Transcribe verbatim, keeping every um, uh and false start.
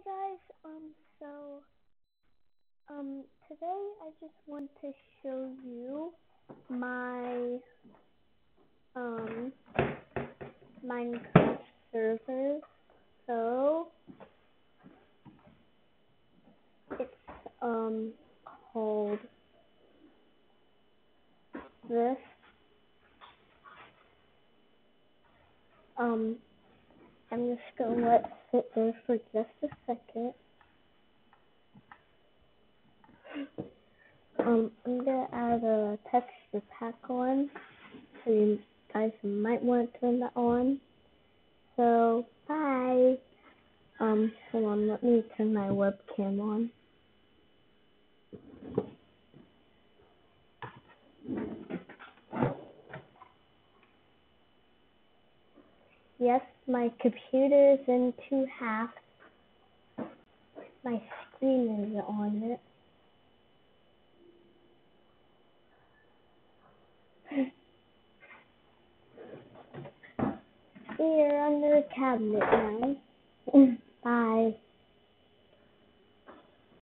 guys, um, so, um, today I just want to show you my, um, Minecraft server. So, it's, um, called this. Um, I'm just gonna let it sit there for just a second. Um, I'm gonna add a texture pack on, so you guys might want to turn that on. So, bye. Um, hold on, let me turn my webcam on. Yes, my computer is in two halves. My screen is on it. We are under a cabinet now.